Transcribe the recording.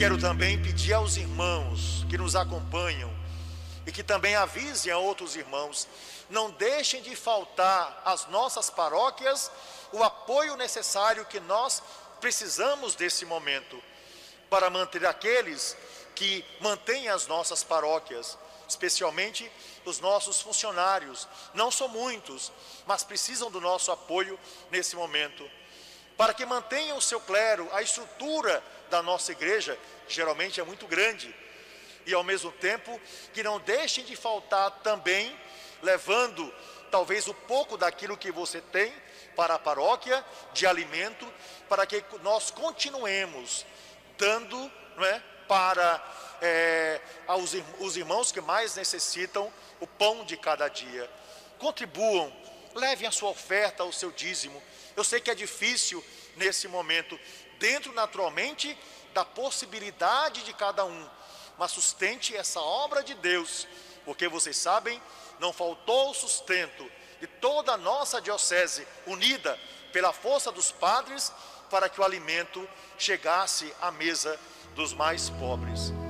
quero também pedir aos irmãos que nos acompanham e que também avisem a outros irmãos, não deixem de faltar às nossas paróquias o apoio necessário que nós precisamos desse momento, para manter aqueles que mantêm as nossas paróquias, especialmente os nossos funcionários. Não são muitos, mas precisam do nosso apoio nesse momento, para que mantenham o seu clero. A estrutura da nossa igreja geralmente é muito grande, e ao mesmo tempo que não deixem de faltar também, levando talvez um pouco daquilo que você tem para a paróquia, de alimento, para que nós continuemos dando, não é, para os irmãos que mais necessitam o pão de cada dia. Contribuam, levem a sua oferta, o seu dízimo. Eu sei que é difícil nesse momento, dentro naturalmente da possibilidade de cada um, mas sustente essa obra de Deus, porque vocês sabem, não faltou o sustento de toda a nossa diocese unida pela força dos padres, para que o alimento chegasse à mesa dos mais pobres.